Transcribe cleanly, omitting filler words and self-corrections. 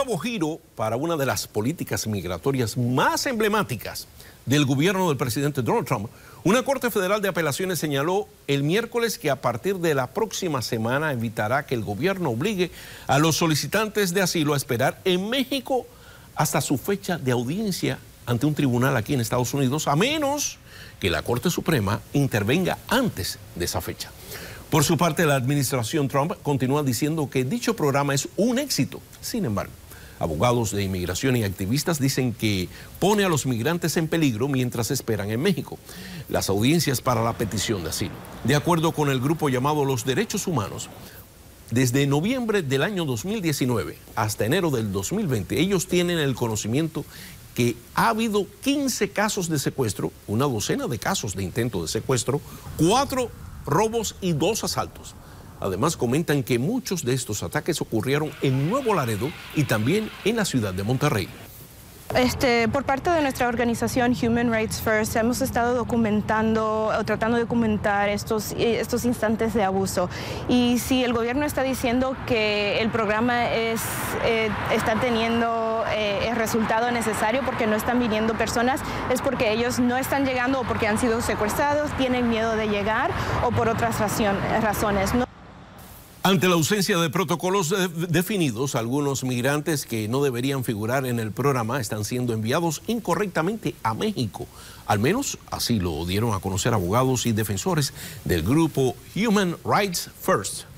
nuevo giro para una de las políticas migratorias más emblemáticas del gobierno del presidente Donald Trump. Una Corte Federal de Apelaciones señaló el miércoles que a partir de la próxima semana evitará que el gobierno obligue a los solicitantes de asilo a esperar en México hasta su fecha de audiencia ante un tribunal aquí en Estados Unidos, a menos que la Corte Suprema intervenga antes de esa fecha. Por su parte, la administración Trump continúa diciendo que dicho programa es un éxito. Sin embargo, abogados de inmigración y activistas dicen que pone a los migrantes en peligro mientras esperan en México las audiencias para la petición de asilo. De acuerdo con el grupo llamado Los Derechos Humanos, desde noviembre del año 2019 hasta enero del 2020, ellos tienen el conocimiento que ha habido 15 casos de secuestro, una docena de casos de intento de secuestro, 4 robos y 2 asaltos. Además, comentan que muchos de estos ataques ocurrieron en Nuevo Laredo y también en la ciudad de Monterrey. Por parte de nuestra organización Human Rights First hemos estado documentando o tratando de documentar estos instantes de abuso. Y si el gobierno está diciendo que el programa está teniendo el resultado necesario porque no están viniendo personas, es porque ellos no están llegando o porque han sido secuestrados, tienen miedo de llegar o por otras razones. Ante la ausencia de protocolos definidos, algunos migrantes que no deberían figurar en el programa están siendo enviados incorrectamente a México. Al menos así lo dieron a conocer abogados y defensores del grupo Human Rights First.